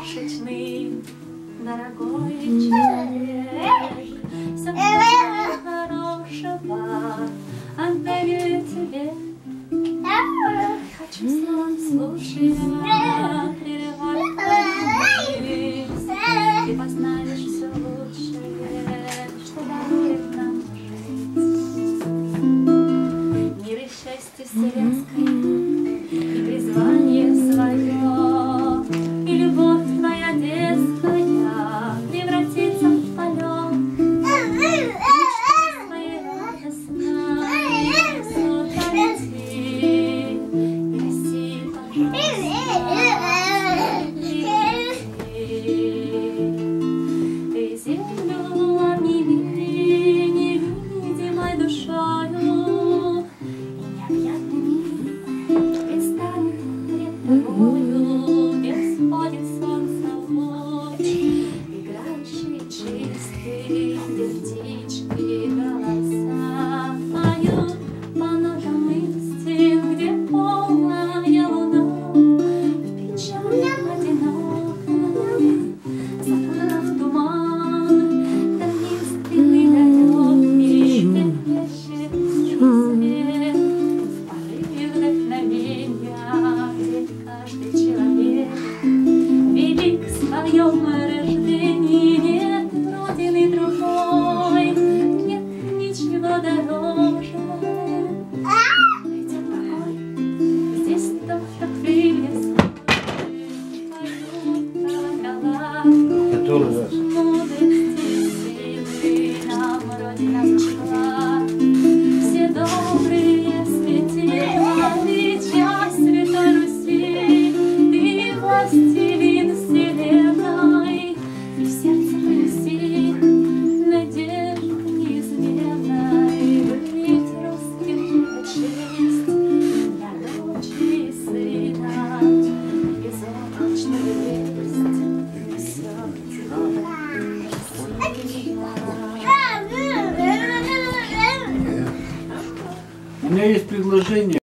крошечный, дорогой человек, все хорошего отдаю тебе. Хочу сон, слушая, прерывать твою жизнь, и познаешь все лучшее, что дарует нам жизнь. Мир и счастье вселенской, и призвание свое, и любовь твоя детская превратится в полет. Мечта своей радостно сотворите, и России, пожалуйста, ты землю обними невидимой душою, и необъятными предстанет пред тобою бесходит солнце луч, играющий чистый, где птички голоса поют по нотам истин, где полная луна в печали одинокой, закутана в туман, таинственный далекий, трепещет свет, в порыве вдохновения, где каждый человек велик в своем рождении. Нет родины другой, нет ничего дороже. Найдет покой здесь только крылья свои, Который раз. мудрости силы нам Родина зашла. Все добрые светила, ты часть Святой Руси, ты властелин вселенной, и в сердце Руси надежда неизменной быть русским — это честь для дочери и сына, безоблачная весть, все У меня есть предложение.